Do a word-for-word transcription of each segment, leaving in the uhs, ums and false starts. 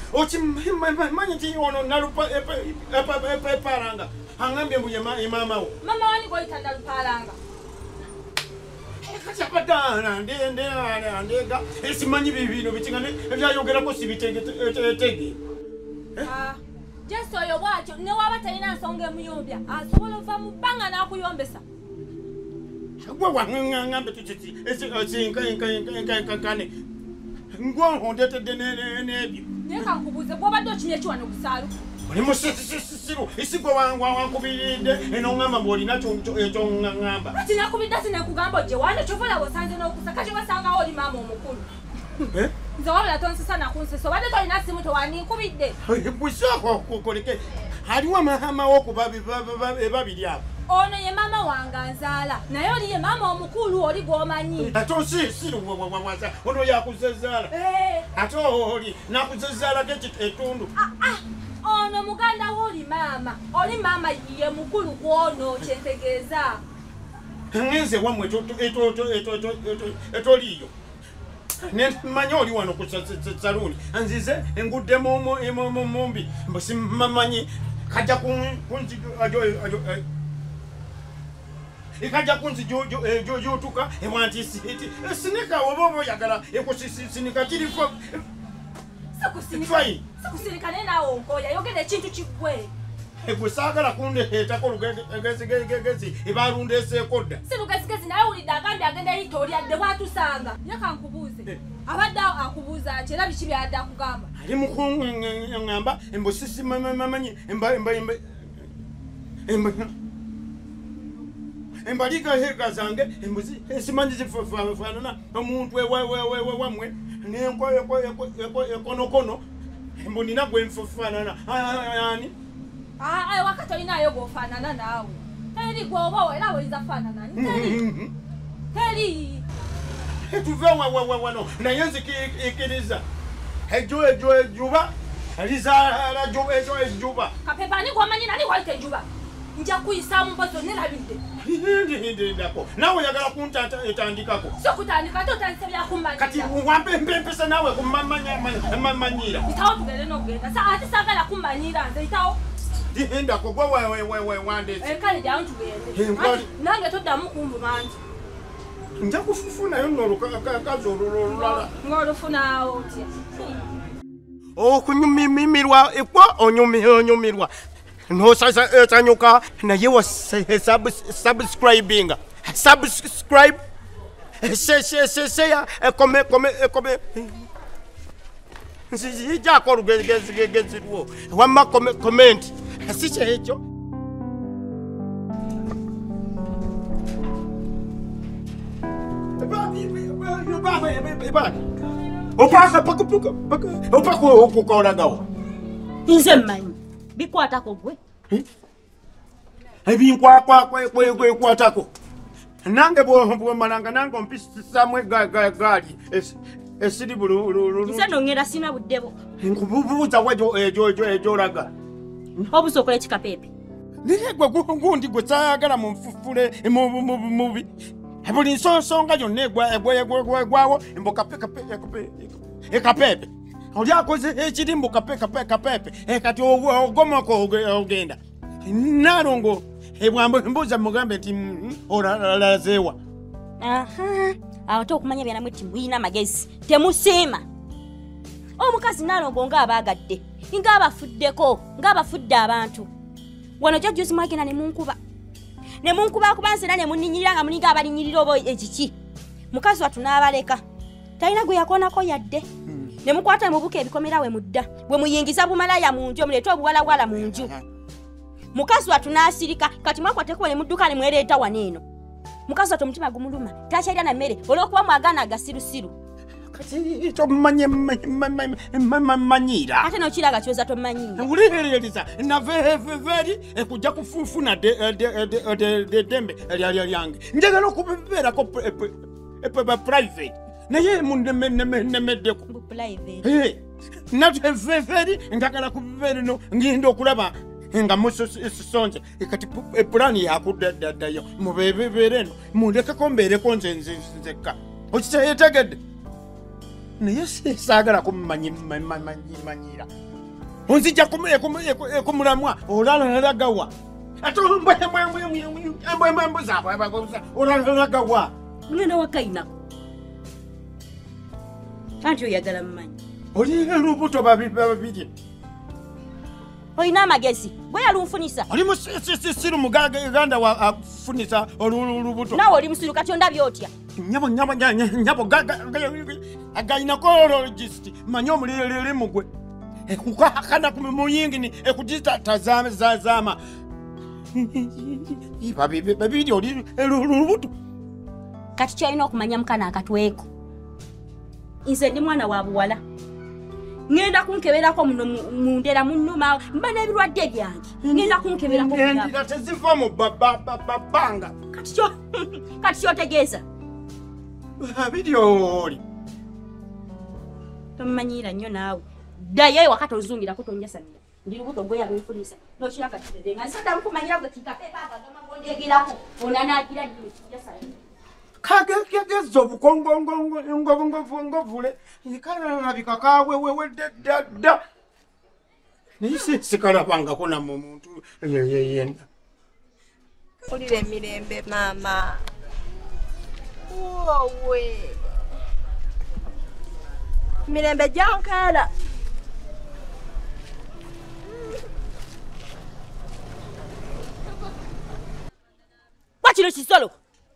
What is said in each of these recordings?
Ochi manyi ti ono nalupa epalanga. Angambye mbuye mama wo. Mama wani go itanda lupalanga. Kachapatana ndi ndi ndega esimanyi bibino bitingane ebyayogera ko sibitege tege. Ah, jeso yo bwacho ne wabata ina nsonge muyombya. Asobola va mupanga na kuyombesa. Gwa wangambe tuchiti esi esi nka nka nka nka kane. Ngwa hondete dene nebyo. Neka nkubuze bwo baddo kinye kiwano kusalu. Oli musisiru isigwa wangwa wankubiride eno ngamba boli nacho echo ngamba. Ati nakubidda sine kugamba je wano chofola bosanze no kusaka cyo basanga oli mama omukulu. Eh? Nzo wabula tonse sana kunse so badde tolina simu to wani nkubidde. Busako kokoleke. Haliwa mahama wo kubabi babiri apo. Ono ye mama wanganzala. Naye oli ye mama omukulu oli gomanyi. Ato si siru wawawaza. Ono yakuzezala. Eh. Ato oli nakuzezala kechi etundu. Ah ah. Ono muganda woli mama. Oli mama ye mukulu kwono kyentegeeza. Ngenze wamwe eto eto eto eto eto eto liyo. Ne manyoli wano kusaluni. Anzize engudde momo emomo mombi. Mbosi mamanyi kaja kunzi ajo ajo ikaja kunzi jojo jojo tuka ewanti siti sinika wobobo yagala ekusisi sinika kirifo sakusinika sakusinika nena onkoya yogede ekintu kigwe egusagala kunde etako lugezi gezi ibarunde sekoda silugezi gezi naye uli dagambi agenda hitori adde watusanga yakankubuze abadda akubuza kyera bikibi adda kugamba ali mukungu ngamba embosisi mamanyi emba emba emba emba embaliga heka zange embuzi esimanyi zifanana omuntu wewe wamwe nenko ekono kono emboni nagwe mfanana yani ah ay wakati inayo gofanana nawe teri gwobo era waliza fanana teri teri tuve wa wa wa no na yenzi ikiriza ejo ejo juba aliza la jo ejo juba kapepa ni kwa manyi nani waite juba nja kuyisamu mposo nelabide hindi hindi ndako nawe yagala kuntata etandikako so kutandika to tansebya kumanya kati wampe mpesa nawe kumamanya mamanyira itawo tugere no genda sa ati sagala kumanyira nze itawo Dinda ko gwa wewe wewe wande. Eh kali down tugende. Nange toddamu kumbu manji. Nja kufufuna yo noruka kazorolala. Ngorufuna otya. Oh kunyumimirwa ekwa onyumi onyumirwa. No sasa etanyuka na yewa sub subscribing. Subscribe. Se se se se ya come come come. Nsi ja ko rugeze geze ruo. Wama comment. Asiche hecho. Opasa paka paka paka opako okukola gawo. Nze manyi bikwata ko gwe. Ebi nkwa kwa kwa kwa kwatako. Nange bo bo malanga nango mpisa mwe gali esiri bulu. Nze nongera sina buddebo. Nkububuza wajo ejo ejo ejo raga. Obusokola ekikapepe. Nigwe gundi gwetagala mu mfufule mubi. Ebuli nsonsonga yonna egwawo emboka peka pepe ekapepe. Oli akoze ekirimbo kapeka peka pepe ekati ogomako ogenda. Nalongo ebwambo mbuza mugambe ti ora lazewa. Aha. Awo to okumanya byana mwiti mwina magezi. Temusema. Omukazi nalongo nga abagadde. Nga abafuddeko, nga abafudde abantu. Wano jjajjozi mwagena ne munkuba. Ne munkuba kubanse na ne munninyirira nga muninga abalinyirira obo ekiki. Mukazi watu n'abaleka. Talina gwe yakonako yadde. Ne mukwata mu buke ebikomera we mudda. Bwe muyingiza bumalaya mu nju, muleeta obuwala wala mu nju. Mukazi watu n'asirika, kati mwakwateko ne mudduka ne mwereeta waneeno. Mukazi watu omutima gumuluma, takyalya na mmere, olw'okuba mwagana agasirusiru. Kati to manye manyira. Ate no kiraga kyoza to manyira. Ulireleza na veri ekujja kufufuna de de de dembe ali yange. Njagala okubera ko private. Naye munde nemedde ko private. Eh. Na veri njagala kubera no ngindo okulaba nga muso sonje ekati plan yakudda yo mubebe bereno mundeka ko mbere ko nze nzeka. Okitayetegedde. naye saagala kumanyira onzija kumulamwa olalagawa ate embwembwe zaabwe olalagawa ngenda wakainako anti oyagala mumanyi oli lubuto babiri olina amagezi bwe yalunfunisa oli musiru muganda wafunisa olulubuto nawe oli musiru kati ondabye otya nyabo nyabo nyabo gynecologist manyi omulirere mugwe ekukakana kumuyingini ekugitazama babiri oli lulubuto kati kyolina okumanya mukana akatweko nze ndi mwana wa buwala ngenda kunkeberako muno mundera munnuma mba n'ebirwadde byange ngenda kunkeberako endira teziva mu babanga kati kyotegeeza babiri oli tomumanyira nnyo naawe ddayo eyo wakati ozungirako tonjasamira ndi lubuto gwe yalunfunisa nokiraka kitebe nga nsada mukumanyira gwe kikapepa agagama gondegirako onanaagira nnyo kinjasamira kagegeza obukongongovule kalalabika kawewewedde ddadda naye sikalabangako namu omuntu yenna olira emirembe maama wowe mirembe gyankaala wakino kisolo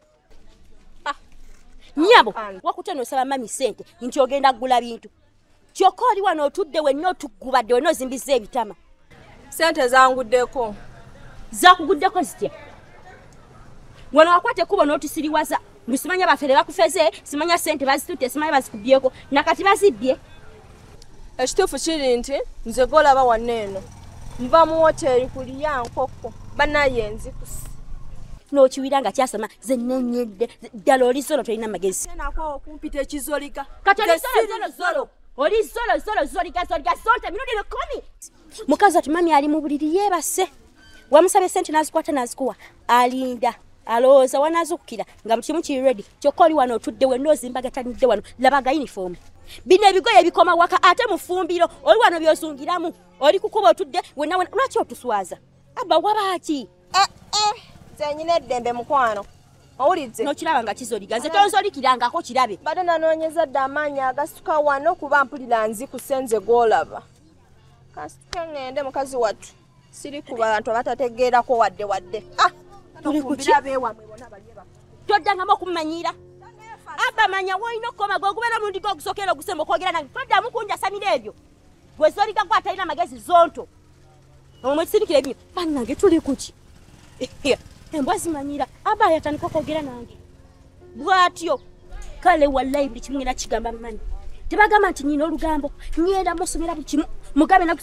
nyabo wakutano saba mami sente nti ogenda kugula bintu kyokka oli wano otudde wenna otugubadde wenna ozimbiza ebitama sente zanguddeko zakuguddeko zitya wano wakwate kubo n'otusiriwaza ngusimanya bafere bakufeze simanya sente bazitutte simanya bazikubyeko nakati bazibbye ekituufu kiri nti nze golaba wanneeno nva mu woteri kuliya nkoko banaye enzikusi n'okiwira nga kyasoma ze nenyedde ddala oli zolo tolina magezi nako okumpita ekizoliga kati oli zolo zolo zolo oli zolo zolo zoliga zoliga zonte mirundi lukumi mukazi ati mami ali mu buliri yeebase wamusabye sente n'azikwata n'azikuwa alinda alowooza wanaazukukira nga buli kimu kiri ready kyokka oli wano otudde wenna ozimbagattanidde wano labaga yunifoomu bino ebigoye ebikoma waka ate mufumbiro oli wano by'ozungiramu oli kukuba otudde wenna wenna lwaki otuswaza abba wabaaki zenyina eddembe mukwano owulidde nokiraba nga kizoliga nze tonzolikirangako kirabe badde nanoonyeza dde amaanyi agasuka wano kuba mpulira nzikuse nze gw'olaba kasituke ngende mukazi wattu siri ku bantu abatategeerako wadde wadde tuli kuki toddangamu okumumanyira abba manya woolina okukoma gwe ogubeera mulundi gw'ogusookeera ogusemba okwogera nange toddamu kunjasamira ebyo gwe zoliga gwe atalina magezi zonto omwekisirikira ebinyo bannange tuli kuki embwa zimanyira aba yatandika okwogera nange bw'atyo kale wallayi buli kimu ngenda kigamba mumanyi tebagamba nti nyina olugambo ngenda musomera buli kimu mugabe nagus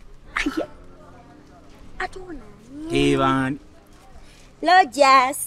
atona Evan Lojas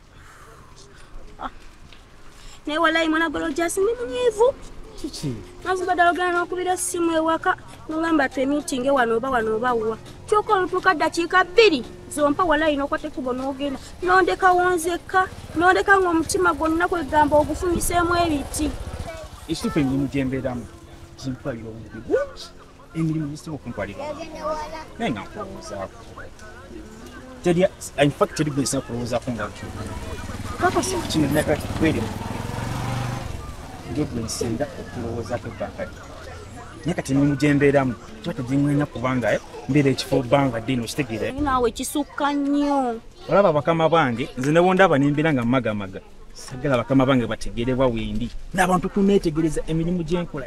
naye wallayi mwana gwe Lojas ndi munyiivu kiki nazibadde ologera n'okubira essimu ewaka nogamba twe meeting wano oba wano oba wa kyokka olutuuka ddakiika bbiri zompa wallayi n'okwata ekkubo n'ogenda n'ondeka wonzekka n'ondeka ng'omutima gwonna kwegamba ogufumiseemu ebiti ekituufu emirimu gye mbeeramu zimpalira obubi bungi emirimu gisinga okumpalira naye nga nkulowoozaako teri infact teri gwe nsinga kulowoozaako nga kakasi kino nakati kweri ndio gwe nsinga okulowoozaako ebbanga lyo naye kati emirimu gye mbeeramu kiba tegiŋŋanya kubanga mbeera ekifo bbanga ddino kitegeera naawe kisukka nnyo olaba bakama bange nze ne bondaba nembeera nga magamaga sagala bakama bange bategeerebwa wendi n'abantu tuneetegereza emirimu gyenkola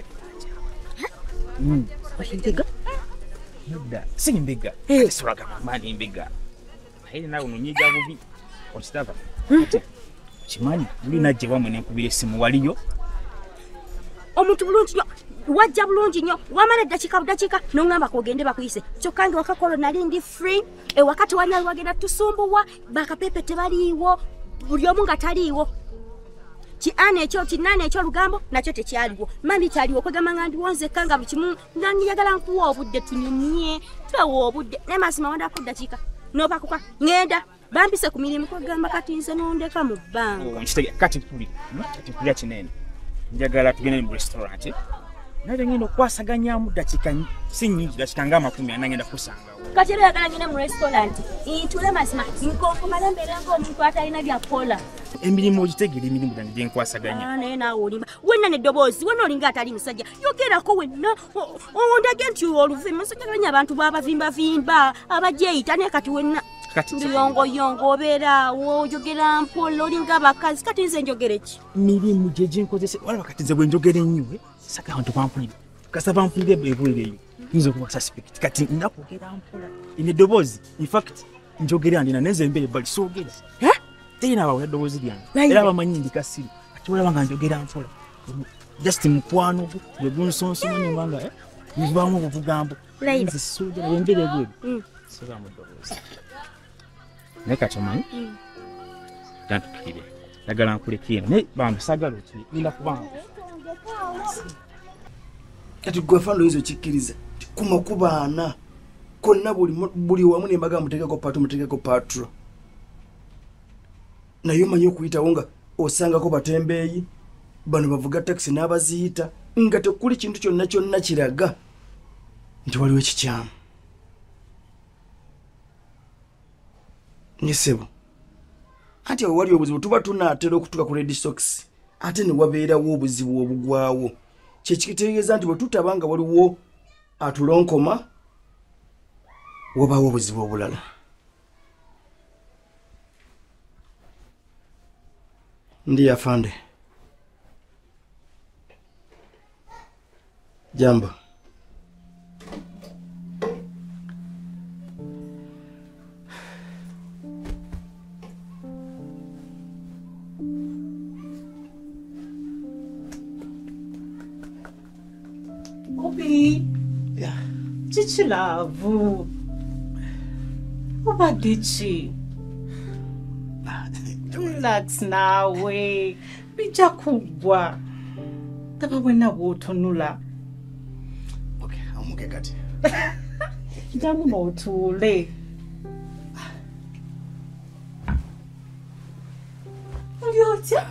Mbega? Nda simbega suraga mani mbega naye nawe nonyiga bubi okitaba kimanyi buli najje wamwe nekubira essimu waliyo omuntu bulungi nnyo wajja bulungi nnyo wamala eddakiika buddakiika n'oŋŋamba kogende bakuyise kyokka nge wakakolo nali ndi free ewakati wanyali wagenda tusumbuwa bakapepe tebaliiwo buli omu nga taliiwo kiana ekyo kinana ekyo lugambo nakyo tekyaliwo mami kyaliwo kwegamba nga ndiwonzekka nga buli kimu nga njagala nkuwa obudde tunyumye twewa obudde naye mazima wandako ddakiika n'obakuka ngenda bampise ku mirimu kwegamba kati nze n'ondeka mu bbanga kati tuli kati kulya kinene njagala tugende mu restaurant naye ngino kwasaganyaamu dakika si nnyingi dakika nga amakumi ana ngenda kusangawo kati era yagala ngende mu restaurant ntule mazima nkonkumala mbeera ng'omuntu atalina byakola emirimu ogitegera emirimu gyange gyenkwasaganya naye naawe olima wenna neddoboozi wenna olinga atali musajja yogerako wenna ondage nti oluve musajja galanya abantu babavimbavimba abajeeyita naye kati wenna ndiyongoyongo obeeraawo oyogera mpola olinga abakazi kati nze njogere ki mirimu gye gyenkozese walaba kati nze bwe njogera ennyo saka abantu bampulire kasa bampulire ebwereeyo nze okuba suspect kati nakwogera mpola eddoboozi infact njogera ndina nenze mbere bali soogera terina abawula eddoboozi lyange era bamanyi ndikasiri ati walaba nga njogera mpola just mukwano gwe gunsonsoma nyumbanga nzibaamu obuvugambo nze soogera wembere ebweru soba mu ddoboozi naye kati omanyi jantukirire njagala nkulekera naye bambi saagala okiri ninda kubanga kati gwe fando oyinza okikkiriza ku makuba ana konna buli wamu nembaga muteekeko patro muteekeko patro naye omanyi okuyitawo nga osangako batembeeyi bano bavuga takisi n'abaziyita nga tekuli kintu kyonna kyonna kiraga nti waliwo ekikyamu nyesebo anti awo wali obuzibu tuba tunaatera okutuka ku red sox ate ne wabeerawo obuzibu obugwawo kyekitegeeza nti bwe tutaba nga waliwo atulonkoma wabaawo obuzibu obulala ndi afande jambo Obi. Yeah. Chichi lavu. Obadde ki? Relax nawe. Bija kugwa. Taba wena bw'otunula. Okay, amuke kati. Jamu n'otuule. Oli otya?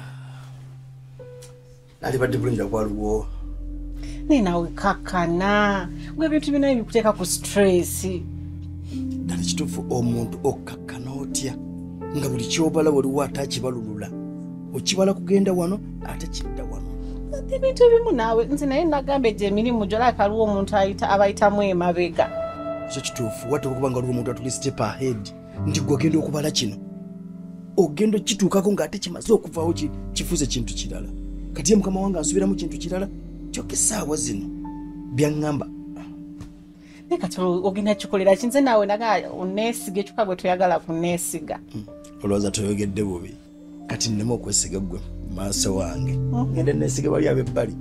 Nali badde bulungi waliwo. Ninawe kakana. Gwe bintu bino ebikuteeka ku stress. Dali kituufu omuntu okakkana otya nga buli kyobala waliwo ate akibalulula okibala kugenda wano ate kidda wano ebintu ebimu naawe nze naye nagamba egyo emirimu gyolaka aliwo omuntu abayitamu emabega ekyo kituufu wate okuba nga aliwo omuntu atuli step ahead nti gwe ogenda okubala kino ogenda okituukako ng'ate kimaze okuvaawo kifuuse kintu kirala kati ye mukama wange ansubiramu kintu kirala kyokka essaawa zino byaŋŋamba kati ogenda kikolera kinze naawe naga oneesiga ekyuka gwe toyagala kuneesiga olowooza toyogedde bubi kati nnema okwesiga gwe maaso wange ngende neesiga bali ab'ebbali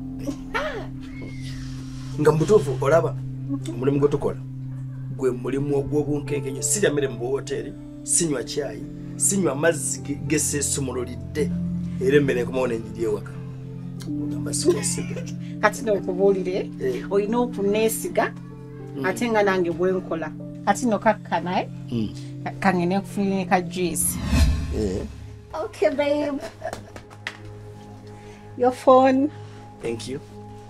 nga mubutuufu olaba omulimu gwe tukola gwe mulimu ogw'obunkenkenyo sirya mmere mu buwoteeri sinywa cyayi sinywa mazzi geseesumululidde era emmere nkomawo nenjiri ewaka ogamba sikwesiga kati nokubuulire olina okuneesiga ate nga nange bwenkola kati nokakkana kangene kufunire ka juice. Okay babe, your phone. Thank you.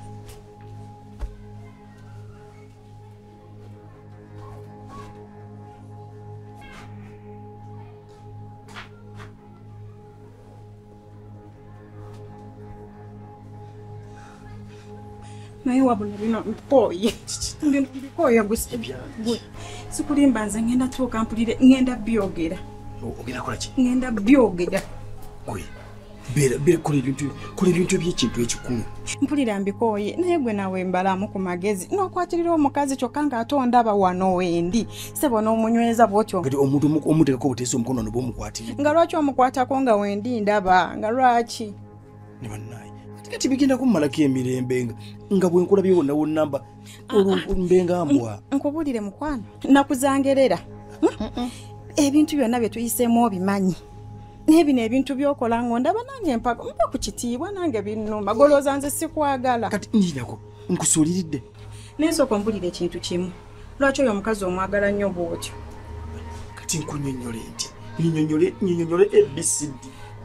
naye wabula bino mpooye mbikoye gusibya sikulimba nze ngenda tuuka mpulire ngenda byogera ogenda kola ki ngenda byogera gwe bera bera kola ebintu kola ebintu eby'ekintu ekikulu mpulira mbikoye naye gwe nawe mbalamu ku magezi n'okwatirira omukazi kyokka ng'ate ondaba wano wendi sebo n'omunyweza bw'otyo kati omuntu omuteekako obuteesa omukono ne bw'omukwatirira nga lwaki omukwatako nga wendi ndaba nga lwaki ne bannaye kati bigenda kummalako emirembe nga bwenkola byewonna wonnamba olumbenga mbwa nkubulire mukwano nakuzangerera ebintu byonna bye tuyiseemu obimanyi n'ebino ebintu byokola ngo ndaba nange mpaga mpa ku kitiibwa nange binnuma golooza nze sikwagala kati njinako nkusuuliridde nensooka mbulira ekintu kimu lwaki oyo omukazi omwagala nnyo bw'otyo kati nkunyonyole nti nnyonyole nnyonyole A B C D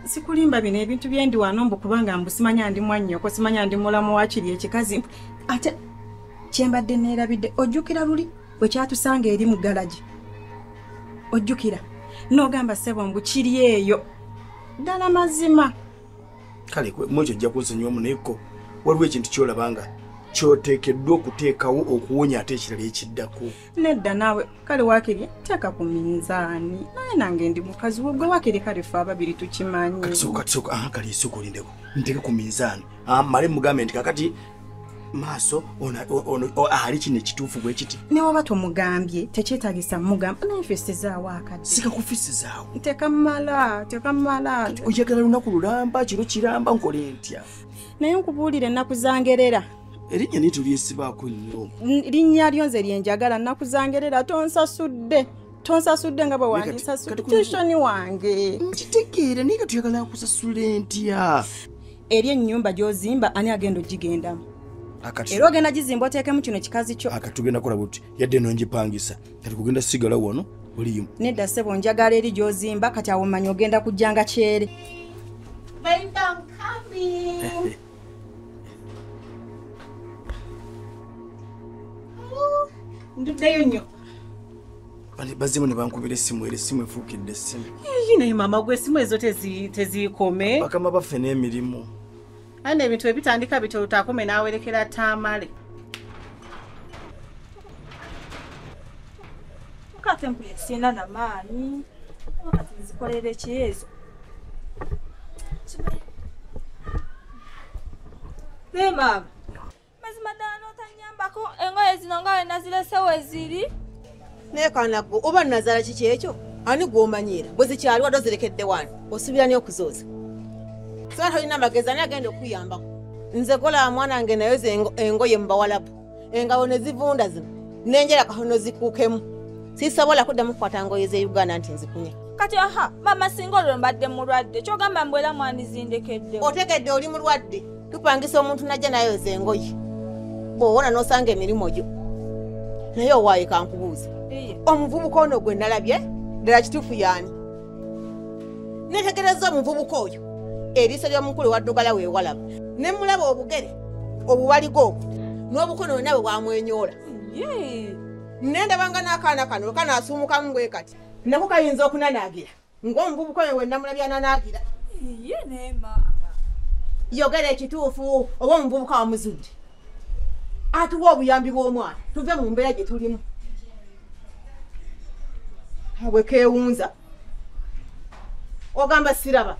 sikulimba bino ebintu byendi wano mbu kubanga mbu simanya ndi mwannyoko simanya ndi mulamu wakiri ekikazi ate kyembadde neerabidde ojjukira luli bwe kyatusanga eri mu galaji ojjukira n'ogamba ssebo mbu kiri eyo ddala mazima kale mwekyo ojja kunsonyiwamu nayeko waliwo ekintu kyolabanga kyoteekeddwa okuteekawo okuwonya ate ekirala ekiddako nedda naawe kale wakiri teeka ku minzaani naye nange ndi mukazi wo gwe wakiri kale fe ababiri tukimanyi katisooka katisooka aha kale esooka olindeko nteeke ku minzaani male mugambe nti kakati maaso ali kino ekituufu bwe kiti ne waba tomugambye tekyetaagisa mugamba naye ffe sizaawo akadde sikakufisizaawo tekamala tekamala oyagala lunaku lulamba kiro kiramba nkole ntya naye nkubuulire ennaku zangerera erinnya naye tulyesibaako nnyo linnya lyo nze lyenjagala nnaku zangerera tonsasudde tonsasudde nga bwe wandisasudde tushoni wange nkitegeera naye ka tuyagala kusasula ntya eri ennyumba gy'ozimba ani agenda ogigendamu era ogenda gizimba oteekemu kino kikazi kyo akatugenda kola buti yadde nongipangisa kati kugenda sigala wano olimu nedda ssebo njagala eri gy'ozimba kati awo mmanyi ogenda kujjanga kyere nduddeyo nnyo bazimu ne bankubira essimu era essimu efuukidde essimu naye maama gwe essimu ezo teziikome bakama baffe n'emirimu ane ebintu ebitandika bityo utakome n'awerekera taamale kati mpulira sina na maanyi kati nzikolera ekyezo ne maama mazima ddala n'otanyambako engoye zino nga we naziresewo eziri naye kanaggo oba nazala kiki ekyo ani gw'omanyiira bwe zikyali wadde ozirekedde wano osubira nyo okuzooza so tolina amagezi ani agenda okuyambako nze kola mwana wange nayoza engoye mu bawalabu engabo ne zivunda zino n'enjera katono zikuukemu sisobola kuddamu kukwata ngoye z'Uganda nti nzikunya kati aha maama singa olwo mbadde mulwadde kyogamba mbwera mwandizindekedde otegedde oli mulwadde tupangisa omuntu najja nayoza engoye bw'owona n'osanga emirimu gyo naye owaaye kankubuuza omuvubuka ono gwe nalabye ddala kituufu yaani netegereza omuvubuka oyo eriiso ly'omukulu waddugala weewalaba ne mulaba obugere obuwaligo obwo n'obukono bwonna bwe bwamwenyoola nendabanga n'akaana kano kanaasuumukamu bwe kati nako kayinza okunanaagira ng'omuvubuka oyo we namulabye ananaagira ye ne maama yogera ekituufu oba omuvubuka wamuzudde atuwa obuyambi bw'omwana tuve mu mbeera gye tulimu abwe keewunza ogamba siraba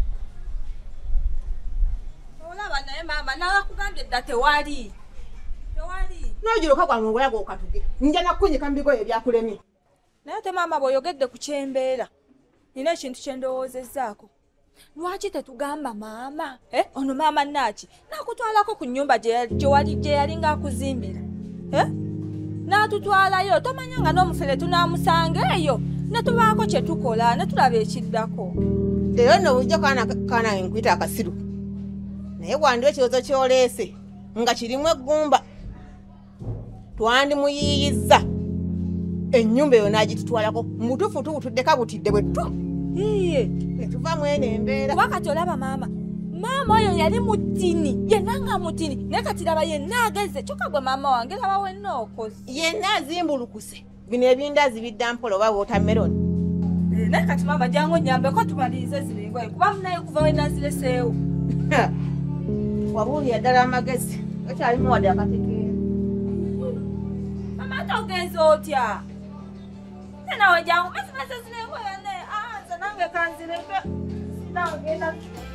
olaba naye maama nawakugambye dda tewali tewali n'ogiruka gwa mu bulago okatuge nja nakunyika mu bigoye ebyakulemye naye te maama bw'oyogedde ku kyembeera nina ekintu kye ndowoozezaako lwaki tetugamba maama ono maama naaki n'akutwalako ku nnyumba gye wali gye yali ng'akuzimbira n'atutwalayo tomanya nga n'omufere tunaamusanga eyo ne tubaako kye tukola ne tulaba ekiddako leero nno bujja kaana nkuyita akasiru naye wandiwa ekirowoozo ky'oleese nga kirimu eggumba twandimuyiyizza ennyumba eyo n'agitutwalako mutuufu tubutuddeka butidde bwe ttu ne tuva mwene embeera kuba kati olaba maama maama oyo yali mutini yenna nga mutini naye kati laba yenna ageze kyokka gwe maama wange laba wenna okoze yenna azimbulukuse bino ebindazi bidda mpola oba wotameroni naye kati maama jangu nyambeko tumalirize zino engoye kuba munaye kuva we nazireseewo wabuulira ddala amagezi ekyalimu wadde akategeera mama ate ogenza otya ne nawe jangu mazimese zino engoye ne nze nange kanzireke sinagenda